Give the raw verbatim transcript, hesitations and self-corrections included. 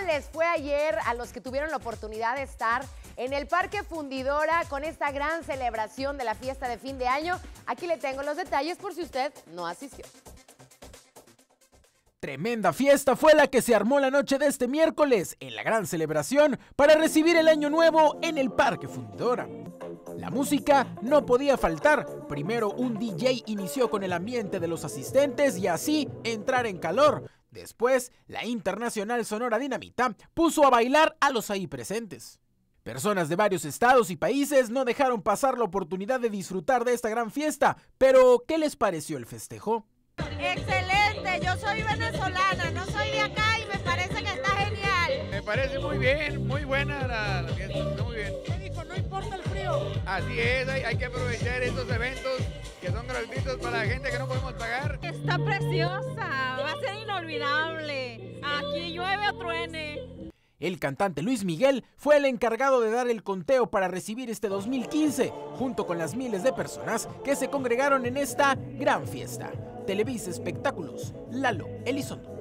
les fue ayer a los que tuvieron la oportunidad de estar en el Parque Fundidora con esta gran celebración de la fiesta de fin de año? Aquí le tengo los detalles por si usted no asistió. Tremenda fiesta fue la que se armó la noche de este miércoles en la gran celebración para recibir el año nuevo en el Parque Fundidora. La música no podía faltar. Primero un D J inició con el ambiente de los asistentes y así entrar en calor. Después, la Internacional Sonora Dinamita puso a bailar a los ahí presentes. Personas de varios estados y países no dejaron pasar la oportunidad de disfrutar de esta gran fiesta, pero ¿qué les pareció el festejo? Excelente, yo soy venezolana, no soy de acá y me parece que está genial. Me parece muy bien, muy buena la, la fiesta, está muy bien. ¿Qué dijo? No importa el frío. Así es, hay, hay que aprovechar estos eventos que son gratuitos para la gente que no podemos pagar. Está preciosa, va a ser inolvidable. Aquí llueve o truene. El cantante Luis Miguel fue el encargado de dar el conteo para recibir este dos mil quince, junto con las miles de personas que se congregaron en esta gran fiesta. Televisa Espectáculos, Lalo Elizondo.